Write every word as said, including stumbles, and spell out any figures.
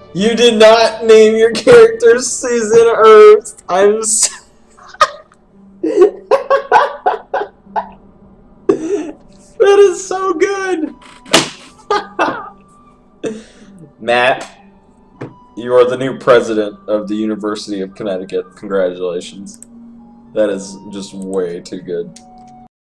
You did not name your character Susan Herbst. I'm so That is so good. Matt, you are the new president of the University of Connecticut. Congratulations. That is just way too good.